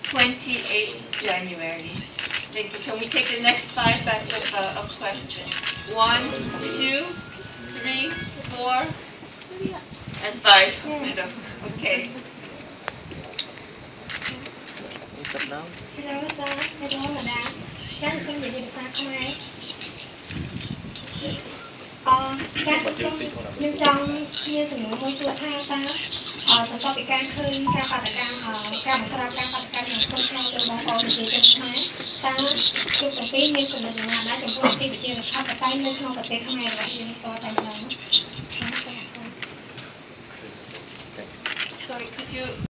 28th January. Thank you. Can we take the next 5 batch of questions? 1, 2, 3, 4, and 5. Okay. Hello, sir. Hello, madam. Các sinh viên được sao không ai? Các nhưng trong như sự muốn mua sữa thay ta tụi tôi bị can khơi ca phạt can ca một ca can phạt can không theo từ báo cáo từ trên máy ta chụp cái phim như sự mình làm đã chụp cái bị chưa học cái tay lên không cái không ai vậy nên tôi tay lên. Sorry, could you